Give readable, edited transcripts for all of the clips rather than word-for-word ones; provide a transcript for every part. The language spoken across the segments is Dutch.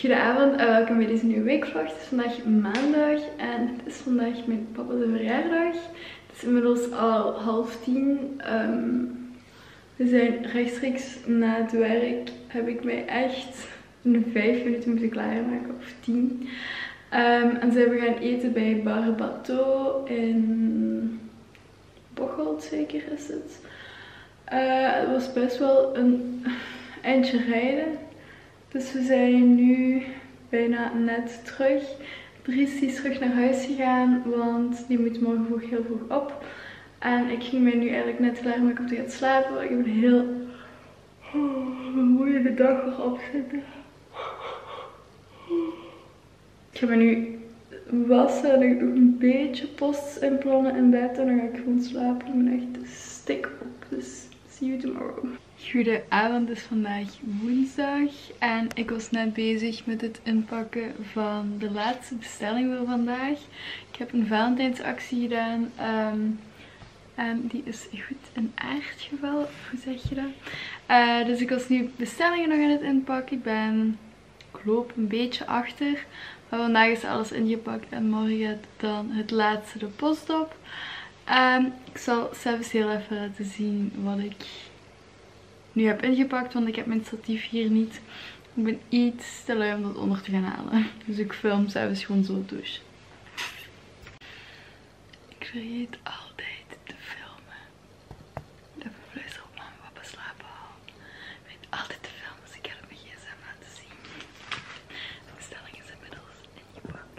Goedenavond en welkom bij deze nieuwe weekvlog. Het is vandaag maandag en het is vandaag mijn papa's verjaardag. Het is inmiddels al 9:30. We zijn rechtstreeks na het werk. Heb ik mij echt in 5 minuten moeten klaarmaken of 10. En zijn we gaan eten bij Bar Bateau in Bocholt, zeker is het. Het was best wel een eindje rijden. Dus we zijn nu bijna net terug. Dries is terug naar huis gegaan, want die moet morgen vroeg heel vroeg op. En ik ging mij nu eigenlijk net klaarmaken om te gaan slapen. Ik heb een heel vermoeiende dag erop zitten. Ik ga me nu wassen en ik doe een beetje posts inplannen in bed. En dan ga ik gewoon slapen. Ik ben echt stik op. Dus see you tomorrow. Goedenavond, het is vandaag woensdag en ik was net bezig met het inpakken van de laatste bestelling voor vandaag. Ik heb een Valentijnsactie gedaan en die is goed in aardgeval, hoe zeg je dat? Dus ik was nu bestellingen nog aan het inpakken. Ik loop een beetje achter, maar vandaag is alles ingepakt en morgen gaat dan het laatste de post op. Ik zal zelfs heel even laten zien wat ik nu heb ingepakt, want ik heb mijn statief hier niet. Ik ben iets te lui om dat onder te gaan halen. Dus ik film zelfs gewoon zo douche. Ik vergeet altijd te filmen. Even fluisteren op mama papa slapen al. Ik vergeet altijd te filmen, dus ik ga het op mijn gsm laten zien. De bestelling is inmiddels ingepakt.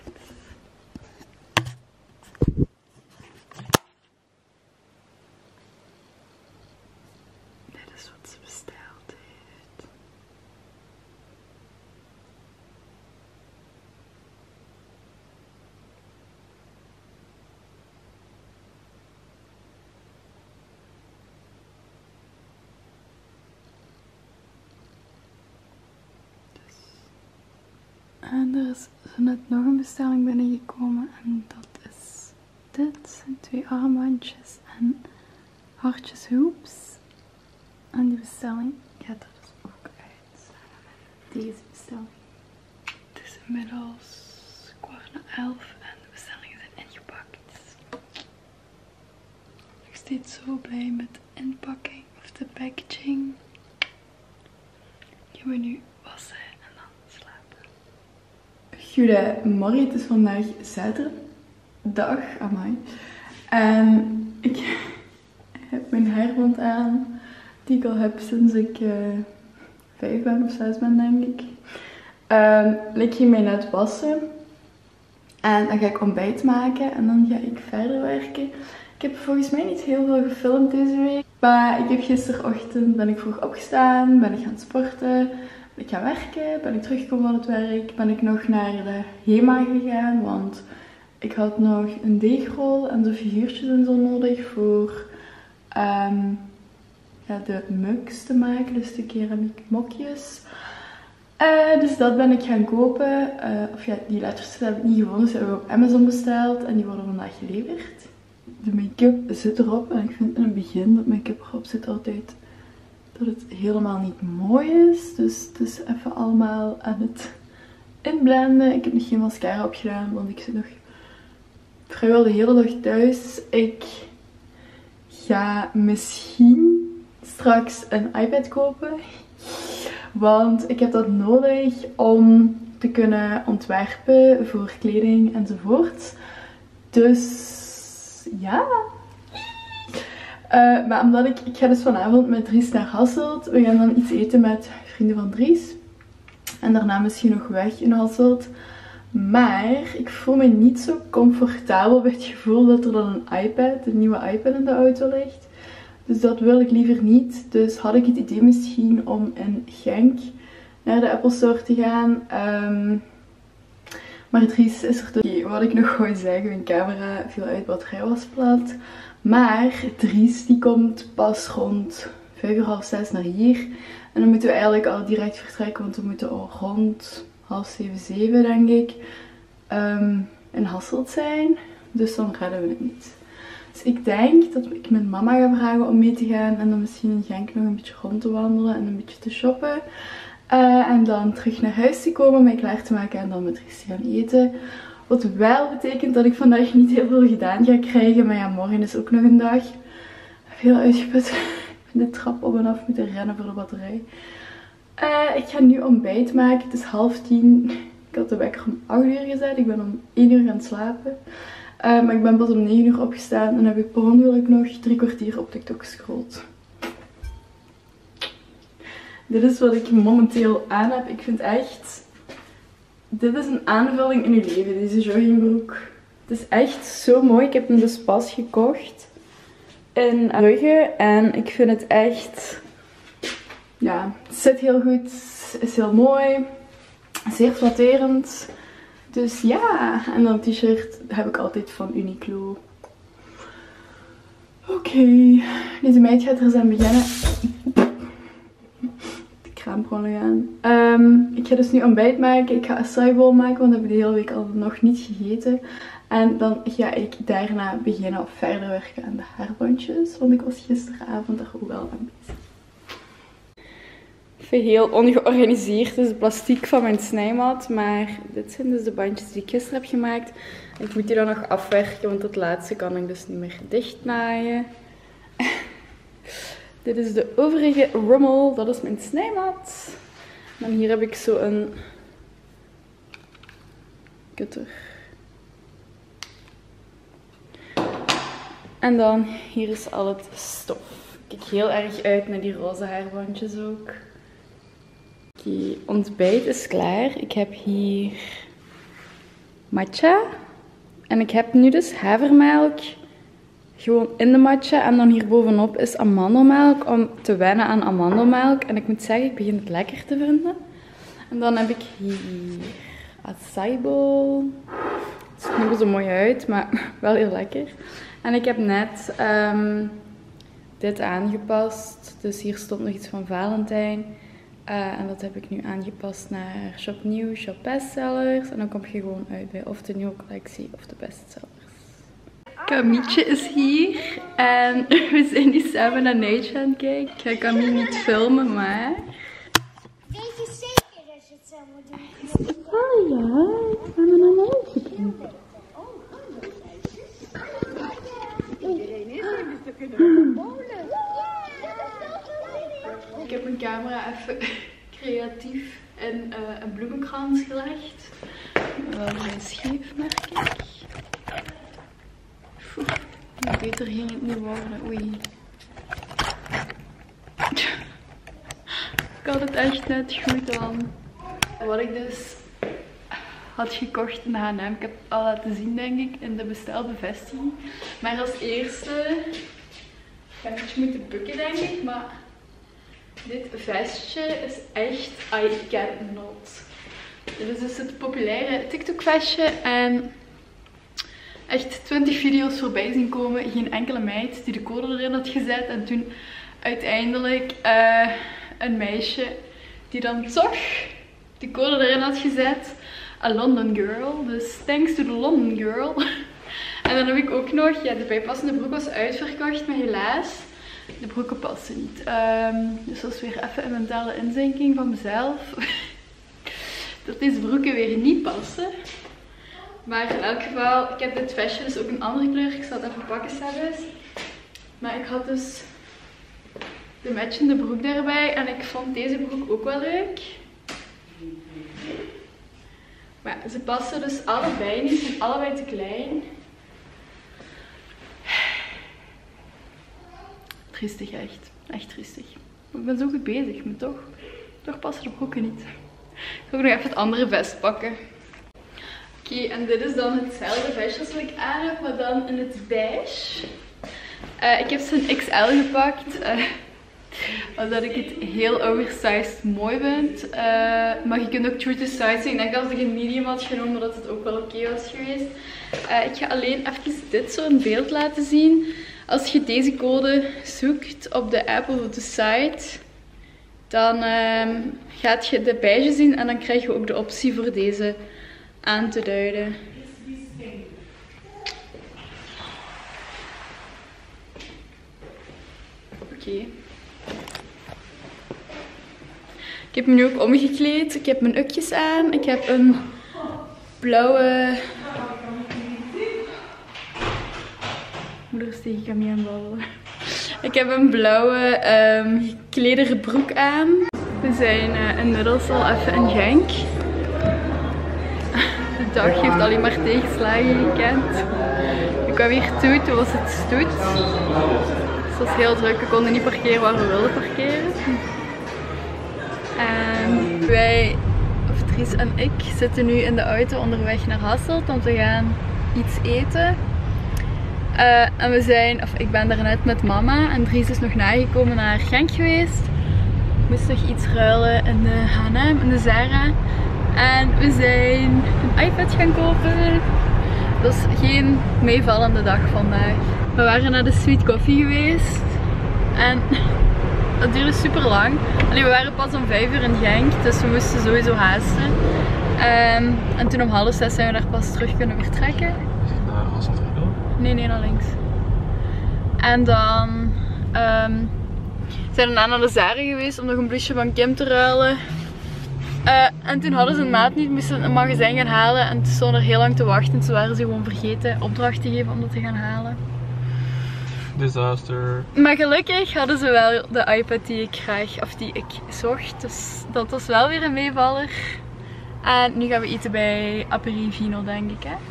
Dit is wat ze besteld heeft. En er is net nog een bestelling binnengekomen en dat is dit. 2 armbandjes en hartjes hoops. En die bestelling gaat er dus ook uit samen met deze bestelling. Het is inmiddels 11:15 en de bestellingen zijn ingepakt. Ik ben steeds zo blij met de inpakking of de packaging. Ik ga me nu wassen en dan slapen. Goedemorgen, het is vandaag zaterdag. Amai. En ik heb mijn haarband aan. Die ik al heb sinds ik 5 ben of 6 ben, denk ik. Ik ging mij net wassen. En dan ga ik ontbijt maken. En dan ga ik verder werken. Ik heb volgens mij niet heel veel gefilmd deze week. Maar ik heb gisterochtend ben ik vroeg opgestaan. Ben ik gaan sporten. Ben ik gaan werken. Ben ik teruggekomen van het werk. Ben ik nog naar de HEMA gegaan. Want ik had nog een deegrol en zo figuurtjes en zo nodig voor de mugs te maken, dus de keramiek mokjes. Dus dat ben ik gaan kopen. Of ja, die lettertjes heb ik niet gevonden, ze hebben we op Amazon besteld en die worden vandaag geleverd. De make-up zit erop en ik vind in het begin dat make-up erop zit altijd dat het helemaal niet mooi is. Dus het is even allemaal aan het inblenden. Ik heb nog geen mascara opgedaan, want ik zit nog vrijwel de hele dag thuis. Ik ga misschien straks een iPad kopen, want ik heb dat nodig om te kunnen ontwerpen voor kleding enzovoort. Dus ja. Maar omdat ik ga dus vanavond met Dries naar Hasselt. We gaan dan iets eten met vrienden van Dries. En daarna misschien nog weg in Hasselt. Maar ik voel me niet zo comfortabel bij het gevoel dat er dan een nieuwe iPad in de auto ligt. Dus dat wil ik liever niet. Dus had ik het idee misschien om in Genk naar de Apple Store te gaan. Maar Dries is er dus. Okay, wat ik nog wou zeggen, mijn camera viel uit, batterij was plat. Maar Dries die komt pas rond 5:30, 6 naar hier. En dan moeten we eigenlijk al direct vertrekken, want we moeten al rond 6:30, 7 denk ik in Hasselt zijn. Dus dan redden we het niet. Dus ik denk dat ik mijn mama ga vragen om mee te gaan en dan misschien in Genk nog een beetje rond te wandelen en een beetje te shoppen. En dan terug naar huis te komen, mij klaar te maken en dan met Ries te gaan eten. Wat wel betekent dat ik vandaag niet heel veel gedaan ga krijgen. Maar ja, morgen is ook nog een dag. Veel uitgeput. De trap op en af moeten rennen voor de batterij. Ik ga nu ontbijt maken. Het is 9:30. Ik had de wekker om 8 uur gezet. Ik ben om 1 uur gaan slapen. Maar ik ben pas om 9 uur opgestaan. En heb ik per ongeluk nog 3 kwartier op TikTok gescrolld. Dit is wat ik momenteel aan heb. Ik vind echt... Dit is een aanvulling in je leven, deze joggingbroek. Het is echt zo mooi. Ik heb hem dus pas gekocht in Brugge. En ik vind het echt... Ja, het zit heel goed. Is heel mooi. Zeer flatterend. Dus ja. En dan t-shirt heb ik altijd van Uniqlo. Oké. Deze meid gaat er eens aan beginnen. Kraamprollen gaan. Ik ga dus nu ontbijt maken. Ik ga acai bowl maken, want dat heb ik de hele week al nog niet gegeten. En dan ga ik daarna beginnen of verder werken aan de haarbandjes. Want ik was gisteravond er ook wel aan bezig. Even heel ongeorganiseerd. Dus de plastiek van mijn snijmat. Maar dit zijn dus de bandjes die ik gisteren heb gemaakt. Ik moet die dan nog afwerken, want het laatste kan ik dus niet meer dichtnaaien. Dit is de overige rommel, dat is mijn snijmat. En dan hier heb ik zo een kutter. En dan hier is al het stof. Ik kijk heel erg uit naar die roze haarbandjes ook. Oké, ontbijt is klaar. Ik heb hier matcha. En ik heb nu dus havermelk. Gewoon in de matcha. En dan hier bovenop is amandelmelk. Om te wennen aan amandelmelk. En ik moet zeggen, ik begin het lekker te vinden. En dan heb ik hier acai bowl. Het ziet er niet zo mooi uit, maar wel heel lekker. En ik heb net dit aangepast. Dus hier stond nog iets van Valentijn. En dat heb ik nu aangepast naar Shop Nieuw, Shop Bestsellers. En dan kom je gewoon uit bij of de nieuwe collectie of de bestsellers. Camietje is hier en we zijn nu samen naar Nature aan het kijken. Ik ga Camille niet filmen, maar... Weet je zeker dat je het zo moet doen? Oh ja, ik ga naar Nature kijken. Iedereen is er, dus we kunnen bowlen. Ik heb mijn camera even creatief in een bloemenkrans gelegd. Wel vrij scheef, merk ik. Beter ging het niet worden, oei. Ik had het echt net goed aan. Wat ik dus had gekocht in H&M, ik heb het al laten zien denk ik in de bestelbevestiging. Maar als eerste ga ik iets moeten bukken denk ik, maar dit vestje is echt I can't not. Dit is dus het populaire TikTok vestje en echt 20 video's voorbij zien komen. Geen enkele meid die de code erin had gezet. En toen uiteindelijk een meisje die dan toch de code erin had gezet. A London girl. Dus thanks to the London girl. En dan heb ik ook nog, ja, de bijpassende broek was uitverkocht. Maar helaas, de broeken passen niet. Dus dat is weer even een mentale inzinking van mezelf. Dat deze broeken weer niet passen. Maar in elk geval, ik heb dit vestje dus ook een andere kleur. Ik zal het even pakken zelfs. Maar ik had dus de matchende broek daarbij. En ik vond deze broek ook wel leuk. Maar ze passen dus allebei niet. Ze zijn allebei te klein. Triestig echt. Echt triestig. Ik ben zo goed bezig, maar toch passen de broeken niet. Ik ga ook nog even het andere vest pakken. Oké, en dit is dan hetzelfde vestje als wat ik aan heb, maar dan in het beige. Ik heb zo'n XL gepakt, omdat ik het heel oversized mooi vind. Maar je kunt ook true to size zijn. Ik denk dat als ik een medium had genomen, dat het ook wel oké was geweest. Ik ga alleen even dit zo in beeld laten zien. Als je deze code zoekt op de app of op de site, dan gaat je de beige zien en dan krijg je ook de optie voor deze aan te duiden. Oké. Ik heb me nu ook omgekleed. Ik heb mijn ukjes aan. Ik heb een blauwe... Moeder is tegen Camille aan het babbelen. Ik heb een blauwe geklederde broek aan. We zijn inmiddels al even in Genk. De dag heeft alleen maar tegenslagen gekend. Ik kwam hier toe, toen was het stoet. Dus het was heel druk, we konden niet parkeren waar we wilden parkeren. En wij, of Dries en ik, zitten nu in de auto onderweg naar Hasselt, want we gaan iets eten. En we zijn, of ik ben daarnet met mama en Dries is nog nagekomen naar Genk geweest. Ik moest nog iets ruilen in de H&M, in de Zara. En we zijn een iPad gaan kopen. Dat is geen meevallende dag vandaag. We waren naar de Sweet Coffee geweest. En dat duurde super lang. We waren pas om 5 uur in Genk, dus we moesten sowieso haasten. En toen om 5:30 zijn we daar pas terug kunnen vertrekken. Naar Hasselt gegaan? Nee, naar links. En dan zijn we daarna naar de Zara geweest om nog een blouseje van Kim te ruilen. En toen hadden ze een maat niet, moesten een magazijn gaan halen en toen stonden er heel lang te wachten. Toen waren ze gewoon vergeten opdracht te geven om dat te gaan halen. Disaster. Maar gelukkig hadden ze wel de iPad die ik graag, of die ik zocht. Dus dat was wel weer een meevaller. En nu gaan we eten bij Aperivino, denk ik, hè?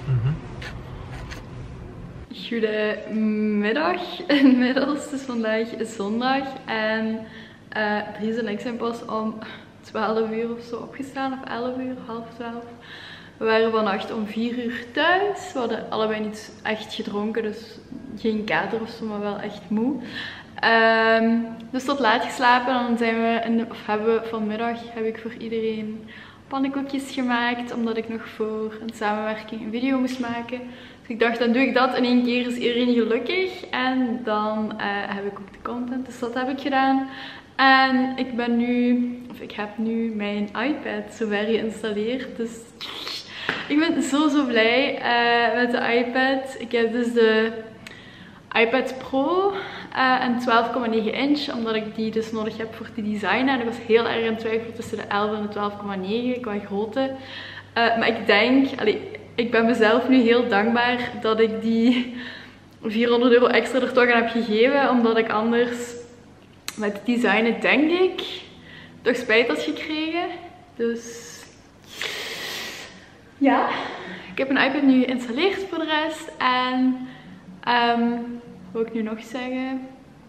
Goedemiddag inmiddels, dus vandaag is zondag en Dries en ik zijn pas om 12 uur of zo opgestaan, of 11 uur, 11:30. We waren vannacht om 4 uur thuis, we hadden allebei niet echt gedronken, dus geen kater of zo, maar wel echt moe. Dus tot laat geslapen en dan zijn we, vanmiddag heb ik voor iedereen pannenkoekjes gemaakt, omdat ik nog voor een samenwerking een video moest maken. Dus ik dacht, dan doe ik dat in één keer, is iedereen gelukkig. En dan heb ik ook de content, dus dat heb ik gedaan. En ik heb nu mijn iPad zover geïnstalleerd. Dus ik ben zo blij met de iPad. Ik heb dus de iPad Pro en 12,9 inch, omdat ik die dus nodig heb voor te designen. En ik was heel erg aan het twijfelen tussen de 11 en de 12,9 qua grootte. Maar ik denk, ik ben mezelf nu heel dankbaar dat ik die €400 extra er toch aan heb gegeven. Omdat ik anders met het designen, denk ik, toch spijt had gekregen. Dus ja, ik heb een iPad nu geïnstalleerd voor de rest. En wat wil ik nu nog zeggen?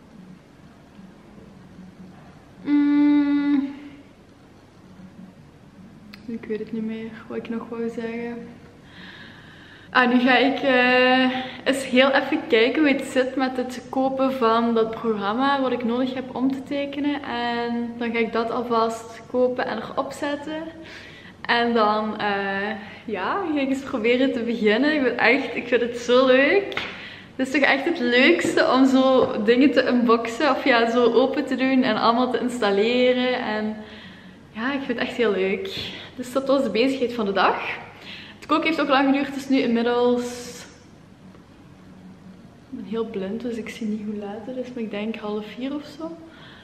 Ik weet het niet meer wat ik nog wou zeggen. Nu ga ik eens heel even kijken hoe het zit met het kopen van dat programma wat ik nodig heb om te tekenen. En dan ga ik dat alvast kopen en erop zetten. En dan ga ik eens proberen te beginnen. Ik vind het zo leuk. Het is toch echt het leukste om zo dingen te unboxen of ja, zo open te doen en allemaal te installeren. En ja, ik vind het echt heel leuk. Dus dat was de bezigheid van de dag. Het koken heeft ook lang geduurd, het is nu inmiddels... Ik ben heel blind, dus ik zie niet hoe laat het is, maar ik denk 3:30 of zo.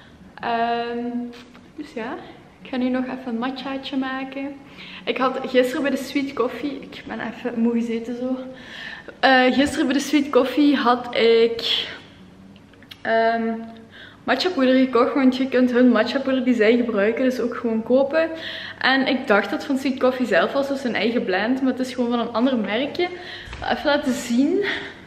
Dus ja, ik ga nu nog even een matchaatje maken. Ik had gisteren bij de Sweet Coffee, ik ben even moe gezeten zo. Gisteren bij de Sweet Coffee had ik matcha poeder gekocht, want je kunt hun matcha poeder die zij gebruiken dus ook gewoon kopen. En ik dacht dat het van Sweet Coffee zelf was, dus een eigen blend, maar het is gewoon van een ander merkje. Even laten zien.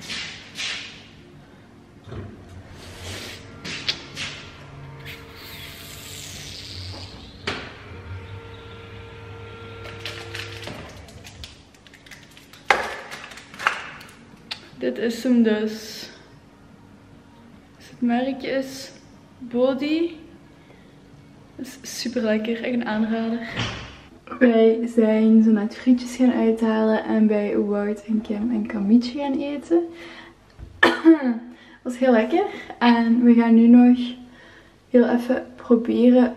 Dit is hem dus. Dus het merkje is Body. Dat is super lekker, echt een aanrader. Wij zijn zo net frietjes gaan uithalen en bij Wout en Kim en Kamietje gaan eten. Dat was heel lekker. En we gaan nu nog heel even proberen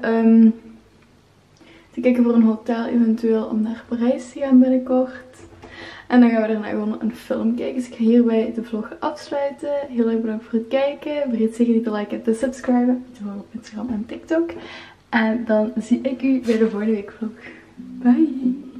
te kijken voor een hotel eventueel om naar Parijs te gaan binnenkort. En dan gaan we daarna gewoon een film kijken. Dus ik ga hierbij de vlog afsluiten. Heel erg bedankt voor het kijken. Vergeet zeker niet te liken en te subscriben. Te volgen op Instagram en TikTok. En dan zie ik u bij de volgende week vlog. Bye!